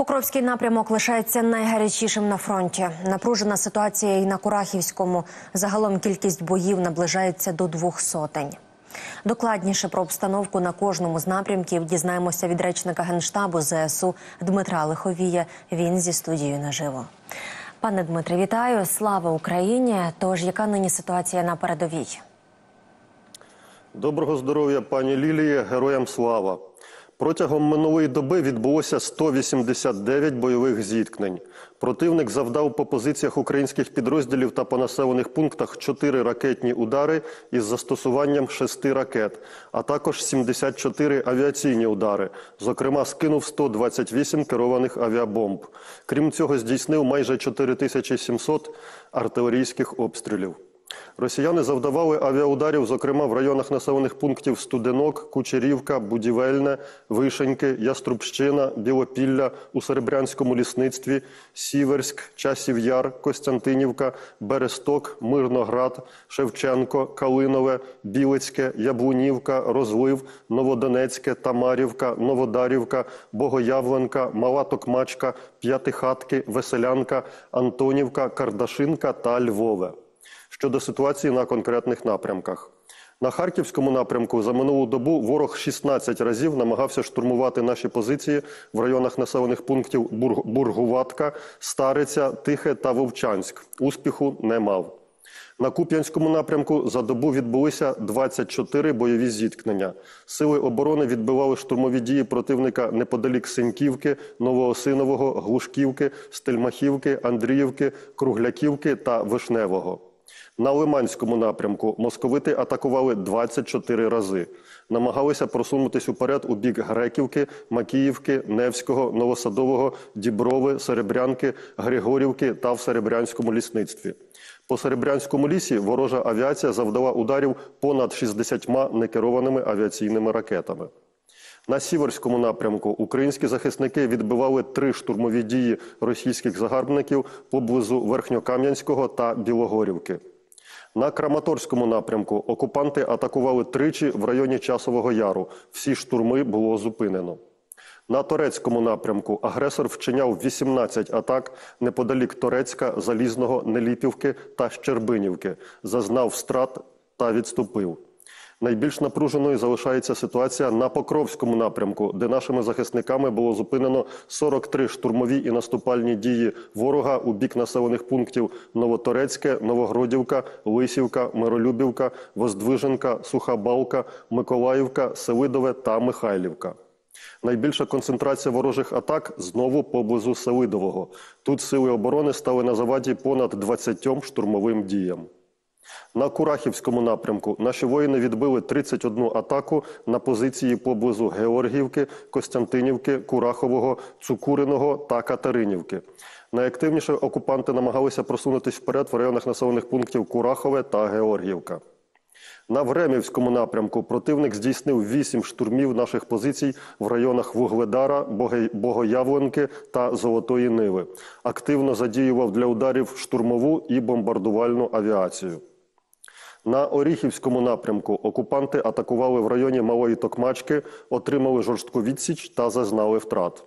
Покровський напрямок лишається найгарячішим на фронті. Напружена ситуація і на Курахівському. Загалом кількість боїв наближається до 200. Докладніше про обстановку на кожному з напрямків дізнаємося від речника Генштабу ЗСУ Дмитра Лиховія. Він зі студією наживо. Пане Дмитре, вітаю. Слава Україні. Тож, яка нині ситуація на передовій? Доброго здоров'я, пані Лілії. Героям слава. Протягом минулої доби відбулося 189 бойових зіткнень. Противник завдав по позиціях українських підрозділів та по населених пунктах 4 ракетні удари із застосуванням 6 ракет, а також 74 авіаційні удари. Зокрема, скинув 128 керованих авіабомб. Крім цього, здійснив майже 4700 артилерійських обстрілів. Росіяни завдавали авіаударів, зокрема, в районах населених пунктів Студенок, Кучерівка, Будівельне, Вишеньки, Яструбщина, Білопілля, у Серебрянському лісництві, Сіверськ, Часів Яр, Костянтинівка, Бересток, Мирноград, Шевченко, Калинове, Білицьке, Яблунівка, Розлив, Новодонецьке, Тамарівка, Новодарівка, Богоявленка, Мала Токмачка, П'ятихатки, Веселянка, Антонівка, Кардашинка та Львове. Щодо ситуації на конкретних напрямках. На Харківському напрямку за минулу добу ворог 16 разів намагався штурмувати наші позиції в районах населених пунктів Бургуватка, Стариця, Тихе та Вовчанськ. Успіху не мав. На Куп'янському напрямку за добу відбулися 24 бойові зіткнення. Сили оборони відбивали штурмові дії противника неподалік Синьківки, Новоосинового, Глушківки, Стельмахівки, Андріївки, Кругляківки та Вишневого. На Лиманському напрямку московити атакували 24 рази. Намагалися просунутися уперед у бік Греківки, Макіївки, Невського, Новосадового, Діброви, Серебрянки, Григорівки та в Серебрянському лісництві. По Серебрянському лісі ворожа авіація завдала ударів понад 60 некерованими авіаційними ракетами. На Сіверському напрямку українські захисники відбивали 3 штурмові дії російських загарбників поблизу Верхньокам'янського та Білогорівки. На Краматорському напрямку окупанти атакували тричі в районі Часового Яру. Всі штурми було зупинено. На Торецькому напрямку агресор вчиняв 18 атак неподалік Торецька, Залізного, Неліпівки та Щербинівки. Зазнав втрат та відступив. Найбільш напруженою залишається ситуація на Покровському напрямку, де нашими захисниками було зупинено 43 штурмові і наступальні дії ворога у бік населених пунктів Новоторецьке, Новогродівка, Лисівка, Миролюбівка, Воздвиженка, Суха Балка, Миколаївка, Селидове та Михайлівка. Найбільша концентрація ворожих атак знову поблизу Селидового. Тут сили оборони стали на заваді понад 20 штурмовим діям. На Курахівському напрямку наші воїни відбили 31 атаку на позиції поблизу Георгіївки, Костянтинівки, Курахового, Цукуриного та Катеринівки. Найактивніше окупанти намагалися просунутися вперед в районах населених пунктів Курахове та Георгіївка. На Времівському напрямку противник здійснив 8 штурмів наших позицій в районах Вугледара, Богоявленки та Золотої Ниви. Активно задіював для ударів штурмову і бомбардувальну авіацію. На Оріхівському напрямку окупанти атакували в районі Малої Токмачки, отримали жорстку відсіч та зазнали втрат.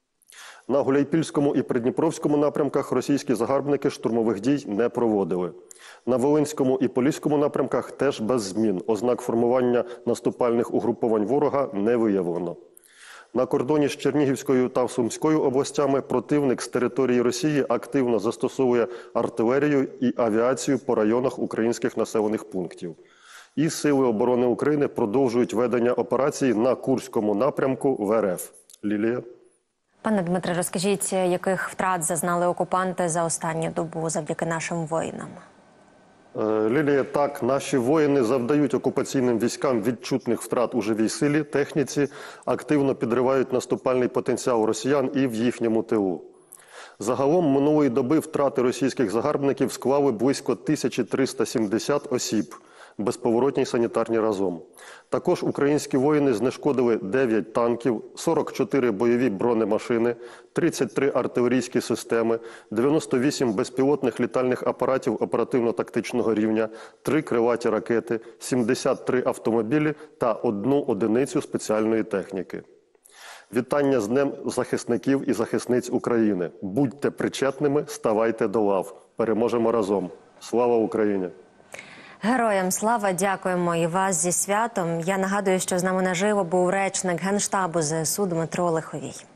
На Гуляйпільському і Придніпровському напрямках російські загарбники штурмових дій не проводили. На Волинському і Поліському напрямках теж без змін. Ознак формування наступальних угруповань ворога не виявлено. На кордоні з Чернігівською та Сумською областями противник з території Росії активно застосовує артилерію і авіацію по районах українських населених пунктів. І Сили оборони України продовжують ведення операцій на Курському напрямку в РФ. Лілія. Пане Дмитре, розкажіть, яких втрат зазнали окупанти за останню добу завдяки нашим воїнам? Лілія, так, наші воїни завдають окупаційним військам відчутних втрат у живій силі, техніці, активно підривають наступальний потенціал росіян і в їхньому тилу. Загалом минулої доби втрати російських загарбників склали близько 1370 осіб, безповоротні й санітарні разом. Також українські воїни знешкодили 9 танків, 44 бойові бронемашини, 33 артилерійські системи, 98 безпілотних літальних апаратів оперативно-тактичного рівня, 3 крилаті ракети, 73 автомобілі та 1 одиницю спеціальної техніки. Вітання з Днем захисників і захисниць України. Будьте причетними, ставайте до лав. Переможемо разом. Слава Україні! Героям слава, дякуємо і вас зі святом. Я нагадую, що з нами наживо був речник Генштабу ЗСУ Дмитро Лиховій.